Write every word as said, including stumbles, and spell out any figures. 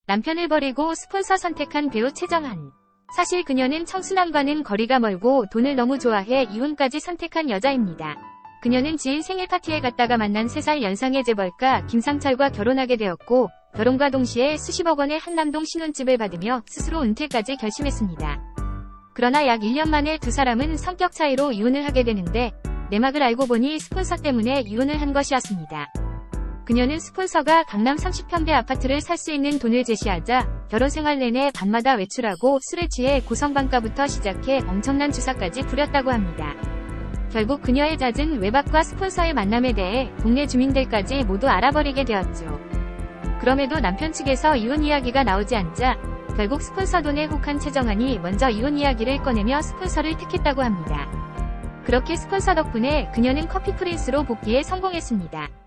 남편을 버리고 스폰서 선택한 배우 최정한. 사실 그녀는 청순함과는 거리가 멀고 돈을 너무 좋아해 이혼까지 선택한 여자입니다. 그녀는 지인 생일 파티에 갔다가 만난 세 살 연상의 재벌가 김상철과 결혼하게 되었고, 결혼과 동시에 수십억 원의 한남동 신혼집을 받으며 스스로 은퇴까지 결심했습니다. 그러나 약 일 년 만에 두 사람은 성격 차이로 이혼을 하게 되는데, 내막을 알고 보니 스폰서 때문에 이혼을 한 것이었습니다. 그녀는 스폰서가 강남 삼십 평대 아파트를 살 수 있는 돈을 제시하자 결혼 생활 내내 밤마다 외출하고 술에 취해 고성방가부터 시작해 엄청난 주사까지 부렸다고 합니다. 결국 그녀의 잦은 외박과 스폰서의 만남에 대해 동네 주민들까지 모두 알아버리게 되었죠. 그럼에도 남편 측에서 이혼 이야기가 나오지 않자 결국 스폰서 돈에 혹한 최정한이 먼저 이혼 이야기를 꺼내며 스폰서를 택했다고 합니다. 그렇게 스폰서 덕분에 그녀는 커피 프린스로 복귀에 성공했습니다.